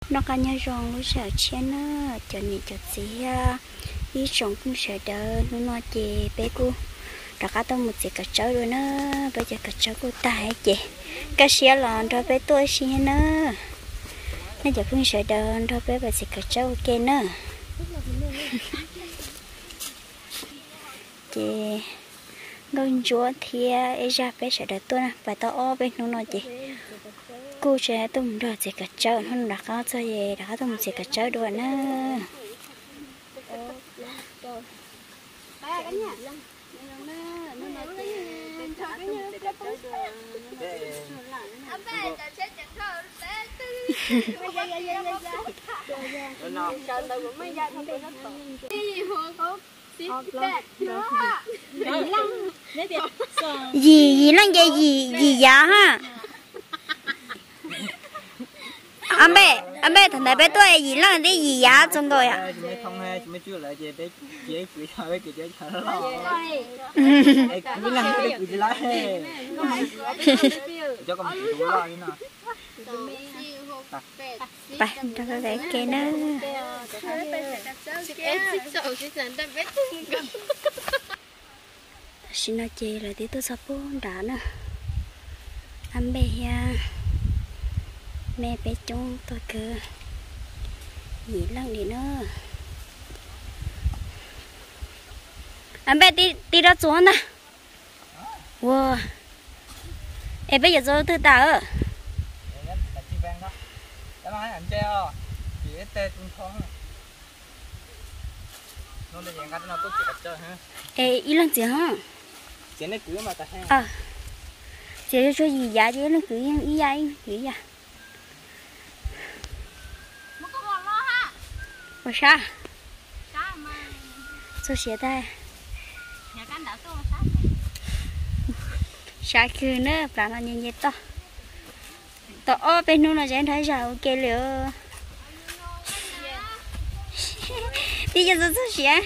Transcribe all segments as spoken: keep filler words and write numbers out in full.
nó cả nhà rong lúc sợ chen á cho nên cho chị đi trồng cũng sợ đỡ nó nói chị bé cô đã cả tao một chị cả cháu rồi nữa bây giờ cả cháu cô tài chị cái xe lòn rồi bé tôi xe nữa nó giờ cũng sợ đỡ rồi bé bây giờ cả cháu ok nữa chị ngân chúa thì ấy ra bé sợ đỡ tôi nè và tao o bên nó nói chị cô sẽ tụm rồi chị cả cháu nó đã có cho gì đã tụm chị cả cháu rồi nữa gì gì nó gì gì gì giá ha anh bé anh bé thằng này bé tôi gì nó cái gì giá trong tôi à không hay mới chưa lại về bé dễ cười thôi cái dễ thở lo cứ làm cái cười lại cho con chịu lo như nào phải cho cái cái nó xin nói chị là tí tôi sắp bốn đã nè anh bé ya mẹ bé chung tôi cứ gì lần đi nữa anh bé đi đi ra xuống nè wow em bây giờ tôi tự tạo ơ anh treo chỉ tê tung thong nó là dạng cái nó tốt chỉ chơi ha ê ý lần gì hả chỉ nó cứ mà ta ha à chỉ cho gì giá chứ nó cứ ý ai nghĩ à mà sao sao xé ta sao cứ nữa bà nó nhìn nhật to to ở bênนู้นlà chẳng thấy sao ok liệu đi cho tôi sao xé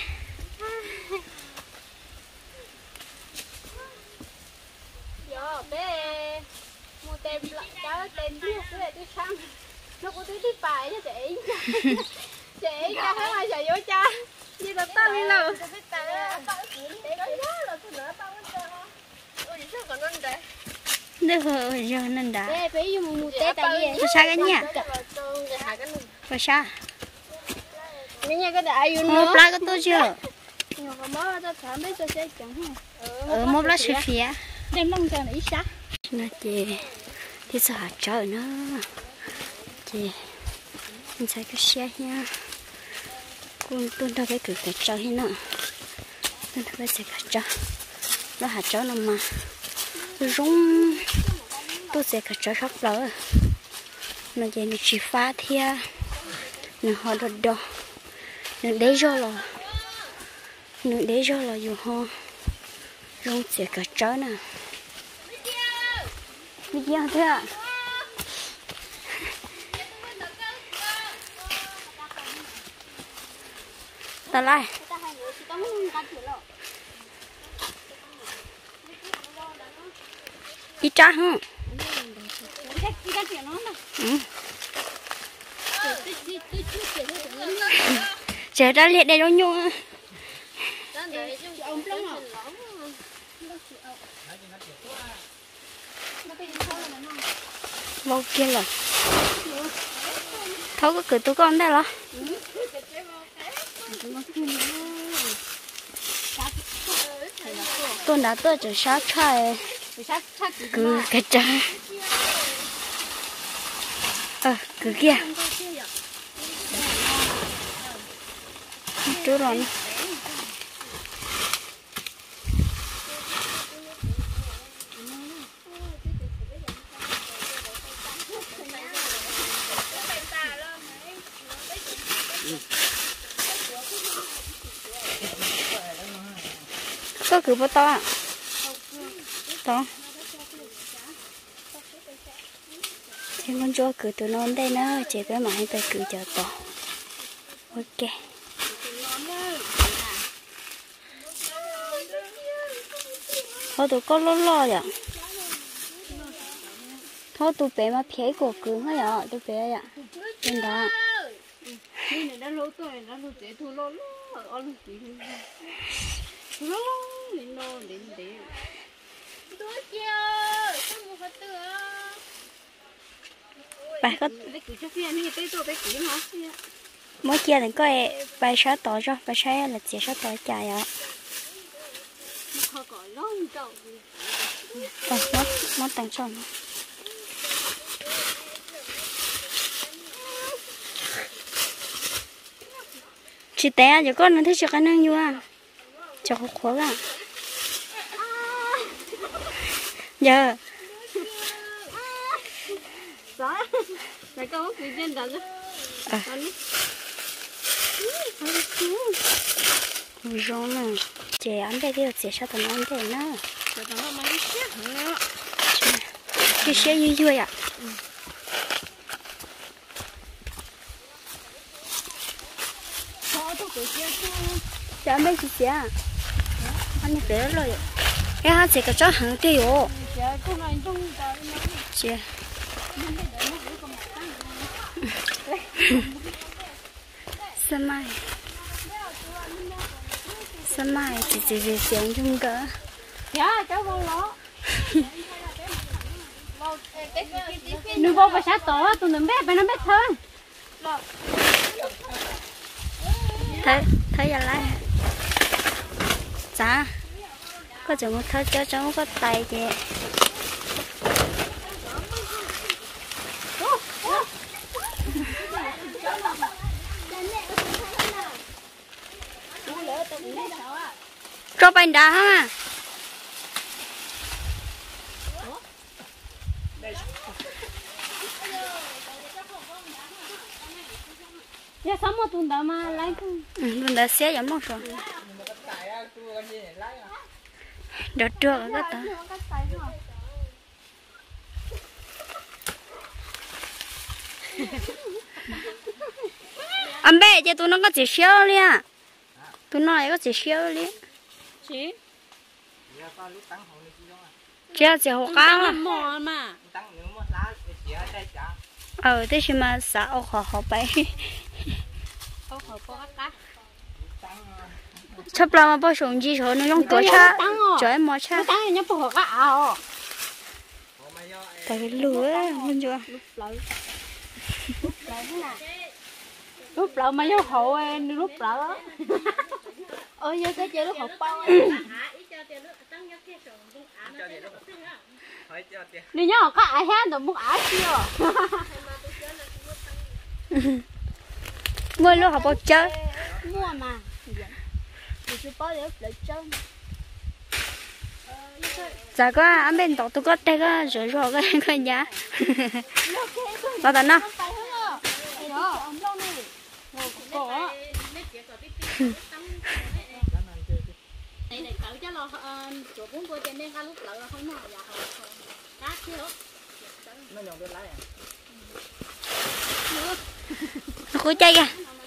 giờ bé mua tem cháu tem biết cái tôi xăm nó có tí tí bài cho chị chị cho thấy mai xài vô cha như là tao đi nào được rồi rồi nên đã bé bé vô mua té tại vì sao cái nhá và sao nghe cái đại vô một lá có tôi chưa nhưng mà mới tao thả mấy cho xe chẳng ha ở một lá sữa phía đem lông cho nó ít sát nó chị thì sợ trời nó chị mình sẽ cái xe nha con tôi đâu phải cử cái trời nữa tôi đâu phải sẽ cái trời nó hạt trời nó mà rung tôi sẽ cái trời khóc lỡ nó vậy nó chỉ phá thia nó họ đột đỏ nó để cho là nó để cho là dù họ rung sẽ cái trời nè video thế ạ ta lại đi cha hả ừ. Chờ ra liệt đây đâu nhung lâu kia rồi thấu có cửa tụi con đây rồi tôi đã tôi chỉ sát chạy cứ cái trái ờ cứ kia chú rồi có cứ bao to à to thì con chua cứ tụi nó đây nữa chỉ bé mà hay phải cứ chờ to ok thôi tụi con lo lo vậy thôi tụi bé mà phía của cứ hết rồi tụi bé vậy bên đó đi này đã lâu tuổi đã lâu trẻ thu lâu lâu ở lúc gì thu lâu lâu đến nó đến đến tôi chưa sao mua vật tư bài có để cứ cho phiền như thế tôi để cứ nó mỗi kia thì có bài sáu tỏi rồi bài sáu là chỉ sáu tỏi chạy ạ họ gọi lông cậu ờ nó nó tăng tròn chị té giờ con nó thấy cho cái năng như à cho khó khó à giờ đó mày có cái chân đó chứ à rong này chị ăn đây thì chị sao tao ăn đây nữa cho tao nó mấy cái cái xe vui vui à khó tôi cứ chia chị ăn đây chị chị à ăn như thế rồi cái hai chị cái chó hàng tiêu yo chị sớm mai sớm mai chị chị chị xem chung cỡ dạ cháu con nó nuôi bò và sát tổ tụi nó bé bé nó bé thôi thấy thấy giờ lại dạ có chừng một thấy cho cháu có tay chị cho bánh đá ha dạ sống một tuần đó mà lấy không tuần đó xé giống một rồi đợt trước cái đó anh bé chứ tụi nó có chỉ xéo đi à tụi nó có chỉ xéo đi chị chỉ chỉ hồ cá mà mò mà ờ thế chứ mà sao họ họ bay không hợp có cá chấp là mà bao sống gì rồi nó dùng tổ cha trời mò cha cá này nhớ phù hợp cá ảo tại cái lửa mình chưa lúc lợ mà vô hộ lúc lợ ơi vô cái chơi lúc hộp bao đi nhớ có ai hết rồi muốn ái chưa mua lúc học bao chơi mua mà thì chú bao để để chơi dạ có anh bên đó tôi có tay có rồi rồi cái cái giá bao tận nó này này cậu cho lo chỗ bốn cô trên đây cá lúc lợ không mà dạ cá chứ nó nhồng cái lái à nó khối chay kìa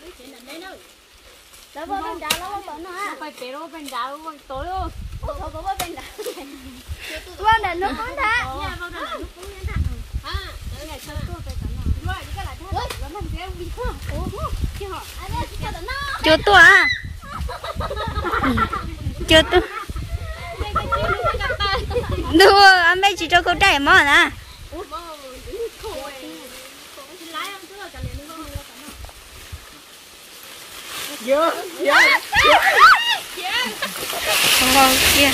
đó vào bên đào nó vào nó ha phải bể bên đào vào tối luôn thôi có vào bên đào vào đây nó cũng đã nha vào đây nó cũng như thế à cái này sao tôi phải cẩn thận rồi cái này thôi nó mình sẽ đi không ủa chứ họ anh ấy cho nó chưa tua à chưa tua đưa anh bé chỉ cho cô trai mỏ nè dơ dơ ngon kia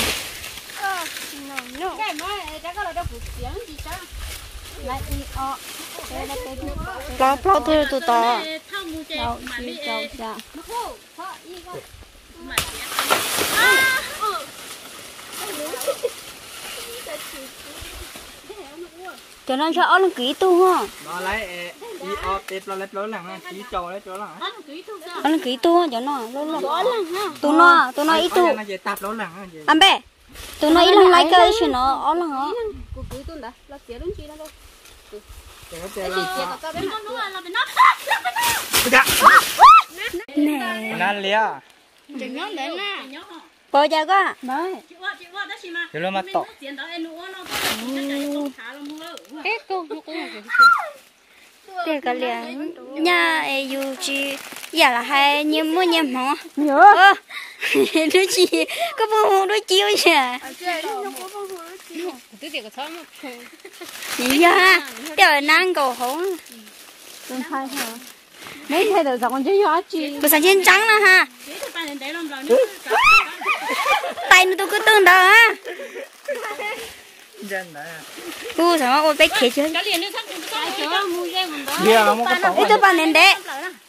cái mới chắc có là đâu phụ tiếng gì sao lại đi ọ đây là cái lo lo thôi tụi to đâu đi đâu ra cho nên cho ông kỹ tu ha nó lấy đi ở tết là lấy lớn lằng kỹ trâu lấy chỗ lằng ông kỹ tu cho nó lo lo tụi nó tụi nó ít tu nó về tạp lớn lằng anh bé tụi nó ít lần lấy cái gì nó ông là hả cô kỹ tu đã là tiền đúng chi đó đâu nè nan lia chừng nhớ đến nè bò giờ có đấy thì nó mà to cái cô cũng để cái liền nhà yêu chi giờ là hai nhiêu mua nhiêu mỏ nhớ đứa chi có bao đứa chiêu chứ tôi thì có thơm dạ giờ năng cầu hổ không phải hả mấy thầy được dọn chứ gió chi bữa sáng trên trắng nữa ha tay nó tôi cứ tương đó á dân đấy u sao ôi bé khỉ chứ cái liền nó thắt cái chỗ mua dây mình đó bia không có tàu ít tôi bán đến đấy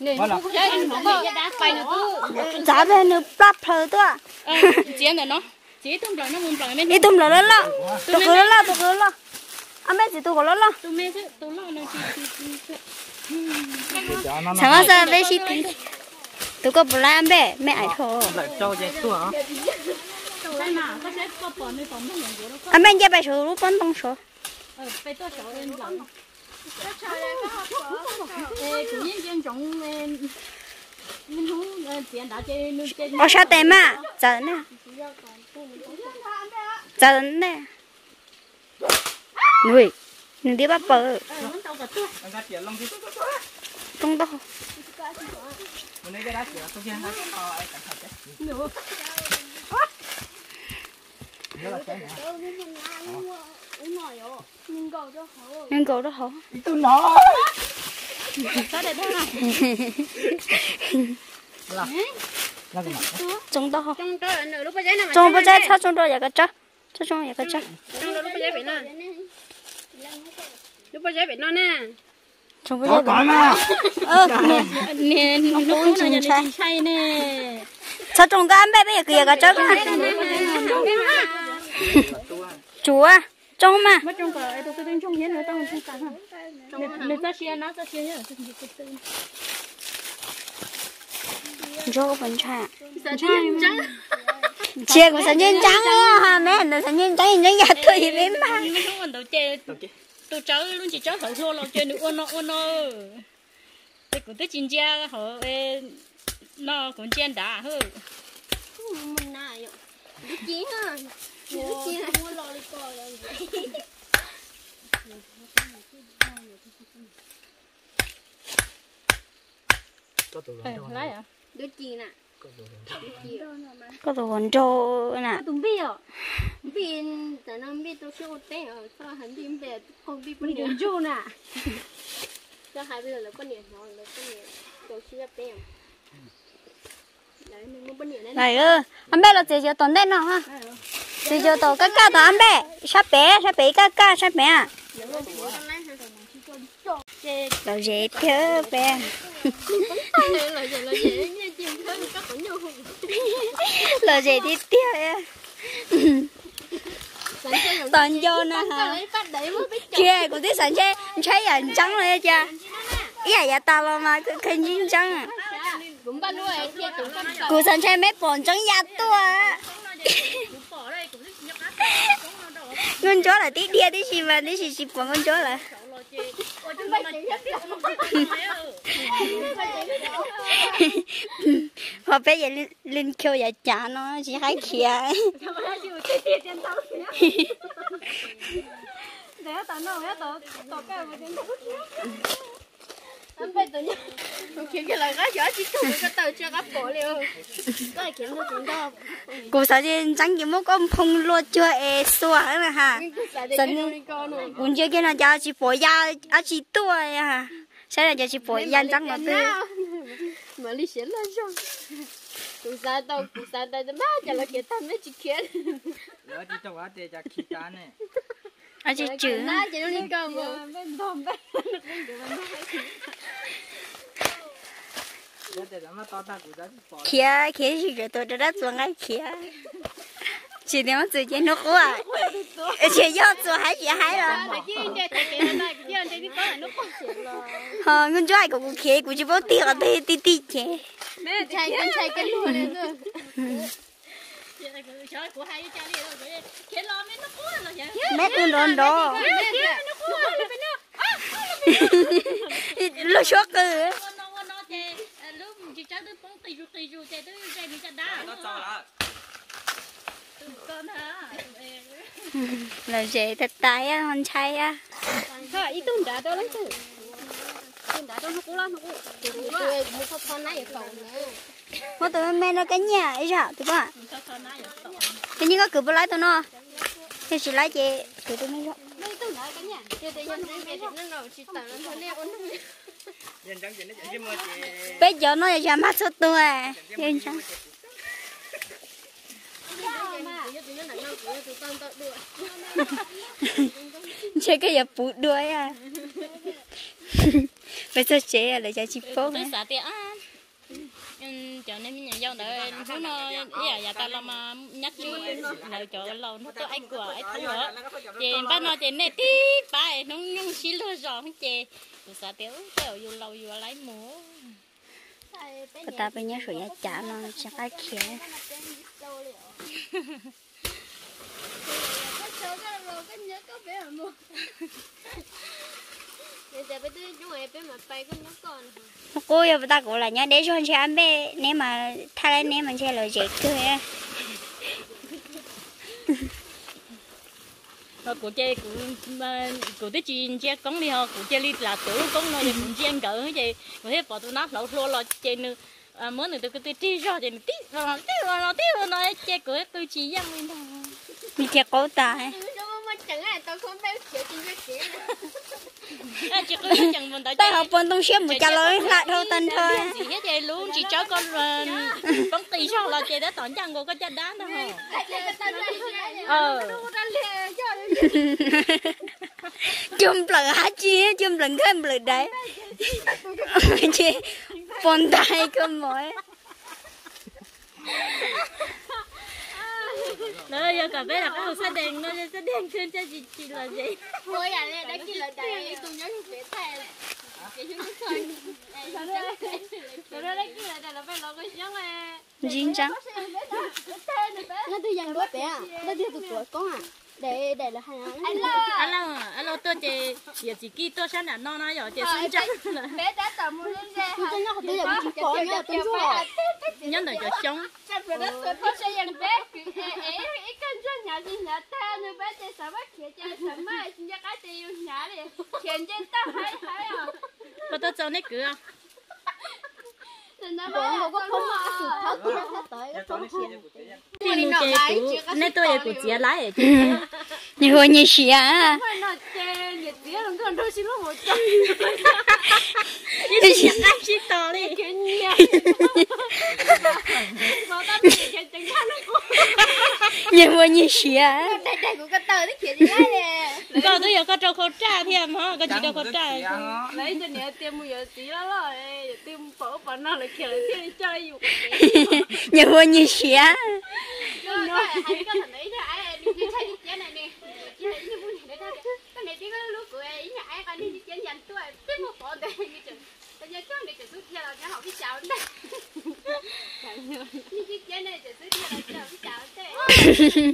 giá về nó bắp phở tôi chỉ này nó chỉ tôm lợn nó muốn lợn mấy ít tôm lợn lợn lợn tôi cứ lợn tôi cứ lợn anh bé gì tôi có lợn lợn tôm mấy chứ tôm lợn nó sao mà sao bé xịt tôi có bữa làm bé mẹ ai thôi lại cho dây tua hả anh bé giờ bé số lúc con đông số phải tôi số lên lợn chủ nhân dân trồng mình không tiền đã chơi nuôi chơi ở sao thế mà giờ nè giờ nè nuôi nuôi đi bắt bờ không đâu mình cái đá chửa tôi kia nó to ai cẩn thận đấy nó là cái này nhưng cậu đó hả tôi nó sao để thế nào là là cái mặt trong đó trong đó là lúc bây giờ này trong bây giờ sao trong đó vậy cái chắc cho trong vậy cái chắc trong đó lúc bây giờ bị nó lúc bây giờ bị nó nè trong bây giờ có mà ơ nè nè nó cũng là nhà đi say nè sao trong cái anh bé bây giờ kia cái chắc chúa trong mà mất trong cái tôi tôi trong hiến nữa tao không cả hả người ta chia nó ta chia nhá cho vẫn cha trắng chia của sản nhân trắng á ha mẹ nó sản nhân trắng nhân nhà tôi thì biết mà nhưng mà không còn đầu chè tôi chơi luôn chỉ chơi thử thua lo chơi nữa ôn nó ôn nó tôi cũng tới chín gia họ nó cũng chen đã hơn mình này đi chiến à đi chiến là mua lò đi coi rồi có tụi ờ lấy à đi chiến à có đồ hồn trâu nè tụi biết à biết tại nó biết tôi siêu té ở sao hắn đi về không biết bên đường chu nè cho hai bây giờ là con nhện nó là con nhện tôi siêu té đấy mình mua bên nhện đấy này ơ anh bé là chỉ cho tuần đen nào ha chỉ cho tàu cá cá tàu anh bé sắp bé sắp bé cá cá sắp bé à là dễ thiếu bé là giờ là dễ nha chim thôi có còn nhiều không là dễ đi tiêu á toàn vô nè hả kia của tí sản xe thấy là trắng rồi cha ý là dạ tao là mà cái nhìn trắng à cũng ba nuôi kia tụi con của sản xe mấy bọn trắng dạ tua con chó là tí đia tí gì mà tí gì gì bọn con chó là họ bé vậy lên kêu vậy chả nó chỉ hai kia anh phải tự nhiên kiếm cái lời gái gió chỉ tụi cái tờ chưa gấp cổ liền có ai kiếm được chuyện đó cô sao chứ chẳng chỉ một con phong luôn chưa e xua nữa ha sân cũng chưa cái nào cho chị bỏ ra à chị tua ha sẽ là cho chị bỏ ra chẳng mà tư mà đi xén lên xong tụi sao tao tụi sao tao má chả là cái thằng nó chỉ khiến đó chỉ cho quá để cho khi ta này à chị chữ nó chỉ nó đi cầm mà kia kia gì rồi tôi đã做爱kia chỉ nếu tự nhiên nó quá chỉ do做还是还了ờ con trai của cô kia cô chỉ bảo tiền ở đây tí tí kia mẹ chạy con chạy cái lúa này rồi mẹ con đòn đó lo sốt cơ là dễ thật tài á con trai á thôi ít tuần đã đâu lấy chứ tôi mua khóc con này cậu nữa mà tụi mẹ nó cái nhà ấy sao tụi bạn cái như có cửa bờ lái tụi nó thì chỉ lái chị tụi tụi mình bây giờ nó là mắt số tôi yên chẳng chơi cái giờ bụt đuôi à bây giờ chế là cho chị phố tôi xả tiệt á cho nên nhà dâu đợi nó nó nhà nhà ta làm mà nhắc chứ lời cho lâu nó tôi anh của anh thua chị ba nó chị này tí ba nó nhung xí lừa giò không chị tôi xả tiệt kéo vô lâu vô lấy múa người ta bây giờ sủi giá chả nó chắc cái kia cô giờ ta cũng là nhá để cho anh chị ăn bé nếu mà thay lấy nếu mà chơi lời dễ cười á rồi của chơi của của cái chuyện chơi cống đi ho của chơi đi là tuổi cống nó cũng chơi ăn cỡ vậy của thế bỏ tụi nó lẩu xô lo chơi nữa mới nữa tôi cái tí ra chơi tí rồi tí rồi nó tí rồi nó chơi của tôi chỉ ăn mình thôi mình chơi cố tài tay học bên tông xếp một cha lối lại thôi tên thôi chỉ hết chơi luôn chỉ cho con con tì sao là chơi đã tỏn chẳng có cái chân đá nữa ờ chum lần hả chi chum lần thêm lần đấy chị con tay cơ mỗi nó giờ cả bé là cái hồ sơ đèn nó sẽ đèn trên cho chị chị là gì thôi à đây đấy chỉ là đây tôi nhớ không biết tay cái chúng nó thôi rồi đây chỉ là là phải lo cái giống này dính trắng nó tôi dành đuôi bé à nó đưa từ tuổi con à để để là hai anh alo anh alo tôi chị giờ chị kia tôi sáng là no nói rồi chị xuống trắng bé đã tầm mua lên xe tôi nhớ tôi là bị có nhớ tôi rồi nhớ đời cho sống chắc phải đó tôi có sẽ dành bé cái ấy ít con cho nhà gì nhà ta nữa bé chơi sao bắt kia chơi sao mai xin cái tiêu nhà đi tiền trên tao hay hay à có tôi cho nó cửa Bọn có không mà sự tháo kia nó tới cái con chuyện. Thì nó chơi của nên tôi là của chị lái ở chứ. Như hồi như xí à. Nó chơi nhiệt tiếng làm con đôi xin lúc một trăm. Như chị ăn chị to đi. Mà ta bị cái chân khăn nó. Như hồi như xí à. Đây đây của cái tờ nó kia gì đấy. Có tôi giờ có trâu khẩu trang thêm hả? Có chị đâu khẩu trang. Lấy cho nè tiêm một giờ tí đó rồi. Tiêm phở bọn nó lại kia lại kia chơiอยู่ Như hồi như xí à. Nó ai có thằng ấy thôi ai đi chơi đi chơi này nè. Chỉ là như vui này thôi. Cái này tí có lúc của ấy nhà ai còn đi chơi dành tôi biết một bỏ đây như trời. Bây giờ con này chỉ xuất ra là nó học cái chào đây. Như cái chơi này chỉ xuất ra là chào cái chào thế.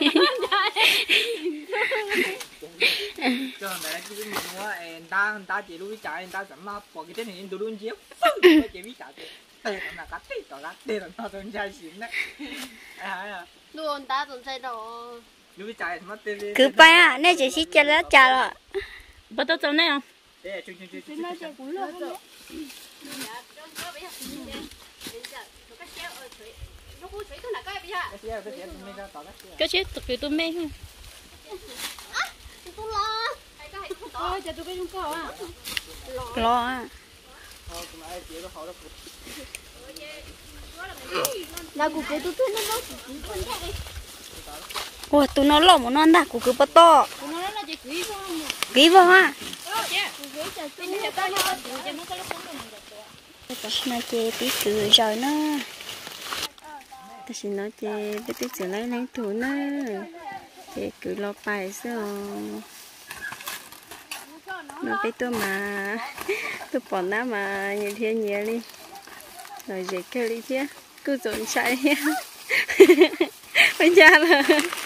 Cho mẹ chỉ biết mua em ta em ta chỉ lui chạy em ta sắm mà bỏ cái tên hình tụi luôn chiếu chỉ biết chạy từ là cắt đi tỏ cắt đi là tao tôi chạy xỉn đấy ai à Luôn ta tụi say đồ. lui chạy mất tên Cứ bay à, nếu chỉ xí cho nó chả rồi. Bắt tôi cho này không? để chung chung chung Nó chơi cũng lâu không? Cái chết thực sự tôi mê không? Tôi lo. Ôi, cho tôi cái chung cầu à. Lo à. Là của cái tôi tôi nó nó chỉ Ủa, tụi nó lỏng một non đã, của cứ bắt to. Nó nói là chỉ quý không? Ký vào ha. Nó chê tí cười rồi nó. Ta xin nó chê biết tí sửa lấy lãnh thủ nó. Chê cười lo bài sao. Nó biết tôi mà. Tôi bỏ nó mà nhiều thiên nhiều đi. Rồi dễ kêu đi chứ. Cứ dồn chạy nha. Bây giờ là.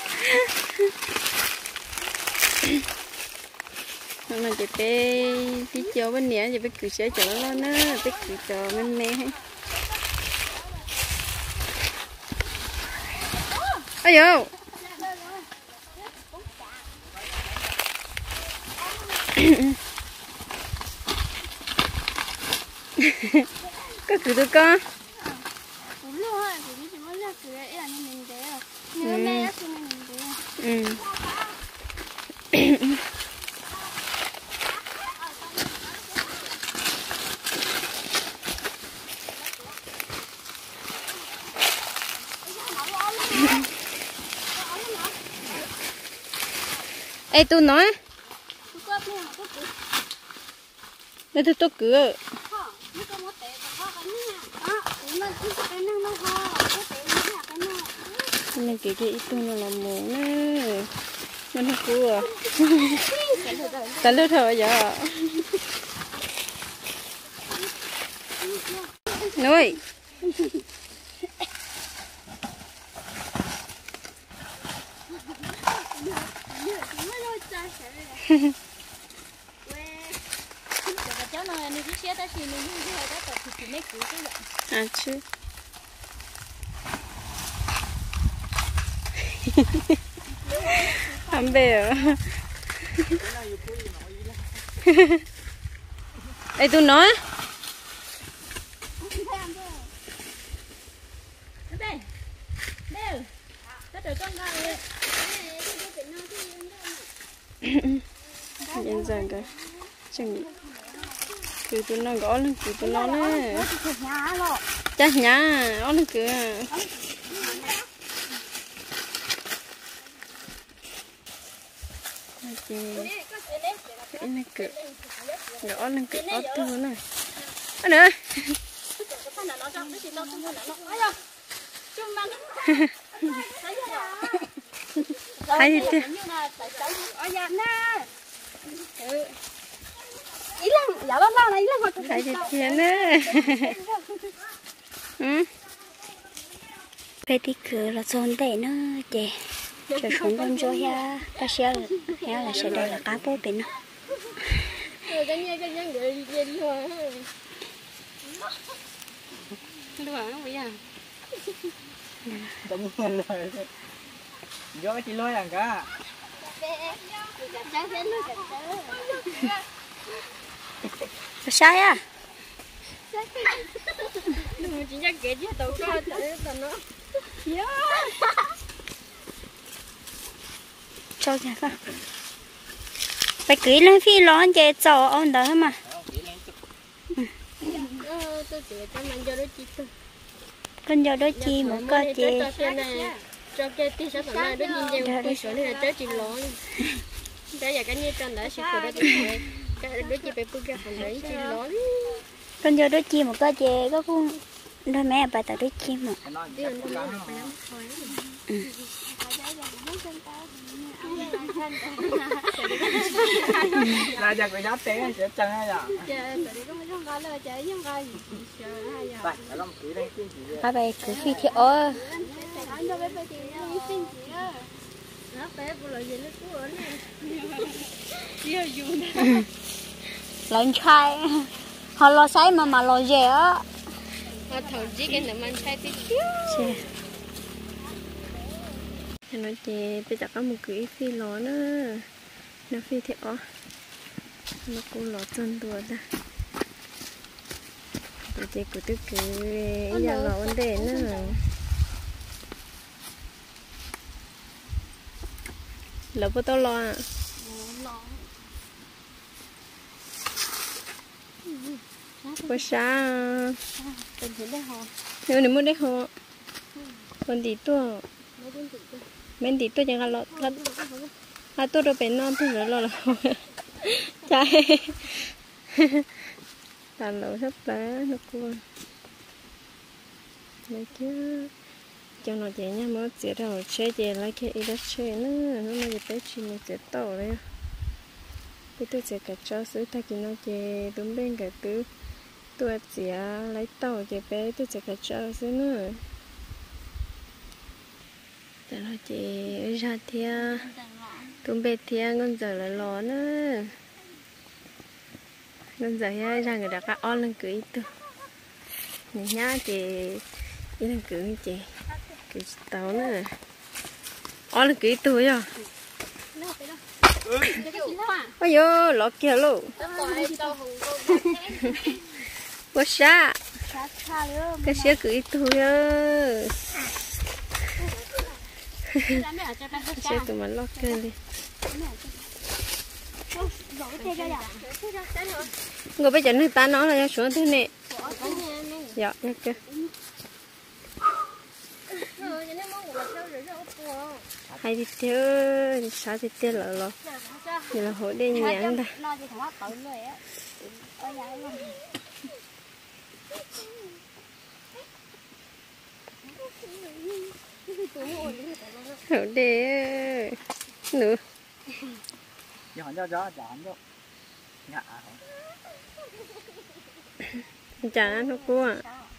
Mà chị bé tí cho bên nhẹ chị bé cười sẽ cho nó nó bé cười cho bên mẹ ôi dồi cái cứ tôi con cũng luôn thôi cũng chỉ mới ra cửa ấy là nên mình thế rồi nếu mẹ nó xin mình thế ừ ê tôi nói đây tôi tôi cửa nên cái cái tôi nó làm mồ nè nên nó cua ta lướt thôi giờ nuôi cháu nói này cái xe ta chỉ mình như thế đó thì chỉ mấy củ cái à chứ ăn bèo ê tôi nói đây đây tất cả con gà này nhân dân cái chẳng cứ tôi nói gõ lên cứ tôi nói nè chắc nhá gõ lên cứ chị cái này cứ gõ lên cứ ót tôi này anh ơi hay gì thế ý là dạ bao lâu này ý là họ hay gì thế nè ừ cái tí cửa là tròn để nó chị cho xuống con cho ha ta sẽ ha là sẽ đây là cá bố bên nó cái nghe cái nhân người gì đi hoa đúng rồi nó bây giờ tự nhiên lời do chị lôi rằng cả sai à đừng chỉ nhắc kể chứ tao có tao nó cho nhà con phải cưới lên phi lon chơi trò ông đó mà tôi chỉ cho mình cho đôi chị tôi con giờ đôi chi mà có chị cho cái tí sáu này đôi nhìn nhau tôi sợ này là trái chị lon trái giờ cái như trên đã xịt rồi đó chị cái đôi chị phải bưng ra hành đấy chị lon con giờ đôi chi mà có chị có con đôi mẹ bà ta đôi chi mà là giờ cái giá té sẽ chân hay là vậy là làm kỹ đây cái gì ba bè cứ phi thì ơ lần trai họ lo say mà mà lo dễ á họ thầu chỉ cái là mình sai tí xíu cho nó chị bây giờ có một cái phi ló nữa nó phi thì ó nó cũng ló chân đùa ra để chị cứ tức cái giờ ló vấn đề nữa lỡ bao tao lo à bữa sáng nếu nếu muốn đấy họ còn tí tua men tí tua chẳng là lọt là tôi đâu bên non thôi rồi là chạy tàn lẩu sắp lá nó cuốn đấy chứ cho nó chạy nha mới chỉ đầu chơi chạy lại cái ít chơi nữa nó mới tới chỉ một cái tàu đấy cái tôi sẽ cả cho sữa ta chỉ nó chạy đúng bên cả tứ tôi chỉ lấy tàu chạy bé tôi sẽ cả cho sữa nữa cho nó chạy ra thia đúng bên thia ngon giờ là lò nữa ngon giờ ha ra người đặt cá on lên cưới tôi này nhá chị đi lên cưới chị cưới tàu nữa on lên cưới tôi à ôi yo lọt kia luôn bớt xa cái xe cứ ít thôi ơ xe tụi mình lót kênh đi người bây giờ người ta nói là xuống thế này dạ nha cơ hay đi theo đi sao đi theo lỡ lỡ như là hội đi nhãn đây hội đi nữa giờ cho cho chọn cho nhả chả ăn nó cua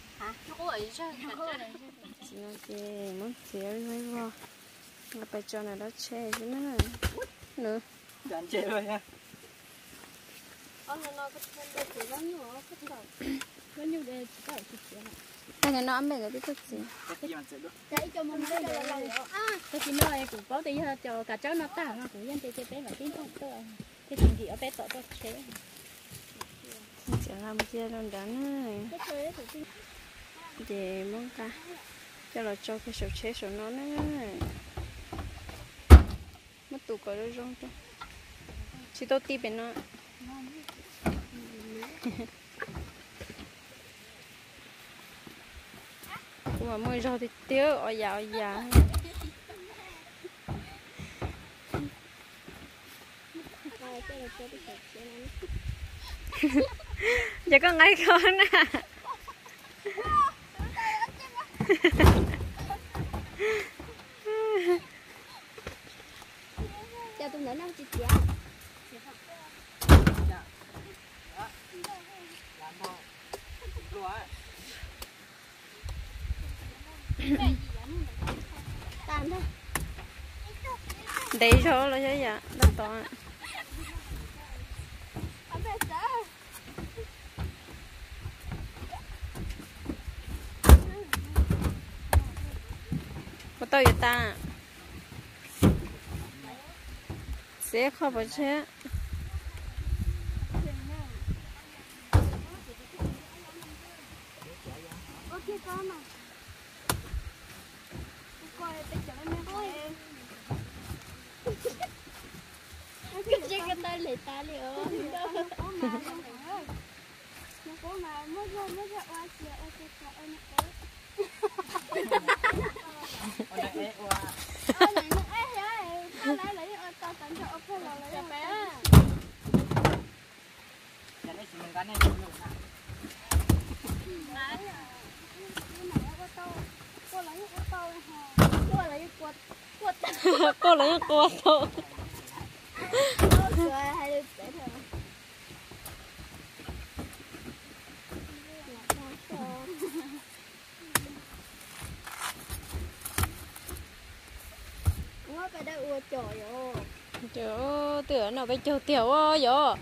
chị nói chị muốn xíu với vào là phải cho này đó che chứ nữa nữa chọn chế rồi nha cái này nó ăn cái biết gì cái cho mình đây là lần à cái gì nói cũng có tí cho cả cháu nó tao nó cũng dân chơi chơi bé và tiếng không tôi cái chuyện gì ở bé tội tôi chế chẳng làm chia luôn đó nữa để mong cả cho là cho cái sầu chế sầu nó nữa mất tủ có đôi rong cho chỉ tôi tí bên nó mà mới rau thì tiêu ở già ở già giờ có ngay con à cho tôi nữa nó chị chị tạm thôi đấy số là thế dạ đất to có tao vậy ta sẽ không phải chết ok con mà coi bây giờ nó cái gì cái tay lấy ta liền nó có mà mất rồi mất rồi oa chị oa chị oa nó có ôi này oa ôi này nó ấy rồi tao lấy lấy oa tao tận cho oa là lấy bé nhà này chỉ mình cái này luôn hả đấy cái này oa tao cô lấy oa tao hả cô lấy quật quật cô lấy cô thôi rồi hai đứa bé thôi nó phải đây ua trời ơi trời tưởng nó phải chơi tiểu ơi vậy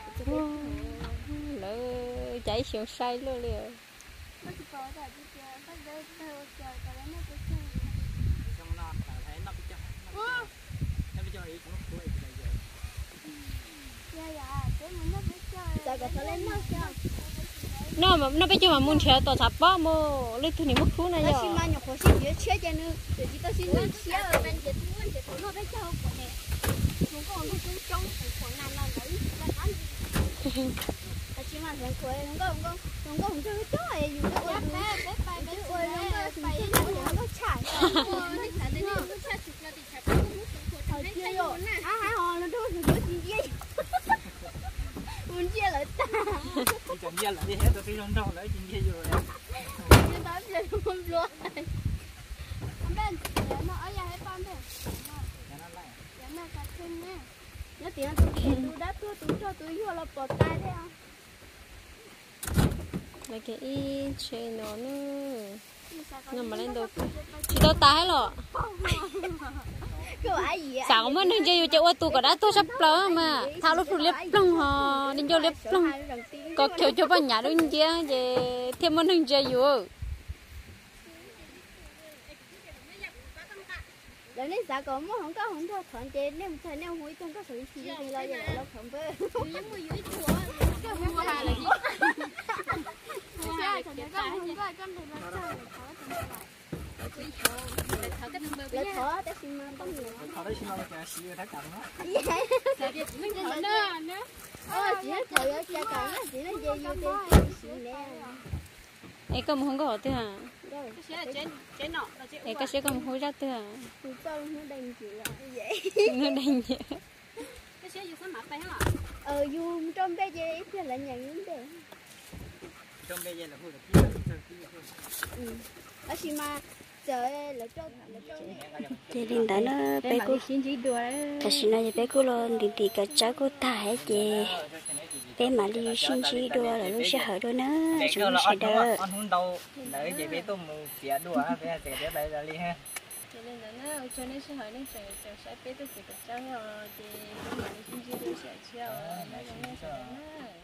lỡ cháy xuống say luôn liền nó chỉ có tại cái trời bắt đây đây ua trời cái đó nó cái trong nó thấy nó bị cho nó bị cho ý cũng không quay bây giờ dạ dạ cái mình nó biết chơi tại có thể lên nó sao nó mà nó bây giờ mà muốn chơi tao sắp bao mô lấy thứ này mất thú này nó rồi xin mà nhọc khó xin nhớ chơi cho nó để chỉ tao xin nhớ chơi ở bên chế thú chế thú nó biết chơi của này chúng con nó cũng trong của này là lấy là ăn ta chỉ mà thằng quê không có không có không có không chơi chơi dùng cái quê bé bé bay bé quê nó có bay nó nó chảy nó chảy đến nó chảy chụp là thì chảy nó chơi rồi à hai hòn nó thôi nó gì vậy muốn chia lại ta chỉ cần chia lại đi hết rồi trong trong lấy chuyện kia rồi chia tám chia không luôn bên nó ở nhà hay con thôi nó cắt chân nè nó tiếng tôi tôi đã tôi tôi cho tôi vô là bỏ tay đấy không mấy cái y chơi nó nữa nhưng mà lên đâu chỉ tao tái rồi sao mà nên chơi chơi ô tô cả đã tôi sắp lỡ mà thao lúc liếp lông họ nên chơi liếp lông có kiểu cho bạn nhà đôi kia về thêm món hình chơi vừa để nên sao có mua không có không cho thuận tiền nên thời nên húi không có sự gì thì lo giờ nó không bơ cái mua dưới chùa cái mua hà là gì ra cho nó con không có con thì nó sao lại khó Để thở cái thằng bơ lấy bé. khó để xin mang tấm nữa Họ đấy xin nó cái xí người ta cầm nó. Sẽ biết mình thở nữa nữa. ơ chỉ nó thời ở cha cả chỉ nó dây vô đây xí nè ấy có một không có tư à rồi Cái xe là trên trên nọ là trên. ấy có sẽ có một hối ra tư à từ sau nó đành chịu lại vậy nó đánh nhẹ Cái xe dùng cái mặt tay hả? ờ dù trong bé dây ít là nhận những đề Trong bây giờ là vui là ừ ở xí mà giờ là cho là cho chị đình đã nó bé cô Xin chỉ đùa đấy. ta xin nói bé cô lo đình đi cả cháu cô ta hết chị bé mà đi xin chỉ đua là lúc sẽ hở đôi nữa Để chúng là sẽ ăn đỡ ăn hun đâu. Đấy vậy bé tôi mù xỉa đùa á, bé sẽ để đây là đi ha. Cho nên là nó cho nên sẽ hỏi nên chẳng chẳng sẽ biết được cái cháu rồi thì mà đi xin chỉ đùa sẽ chiều. Nó giống như thế này.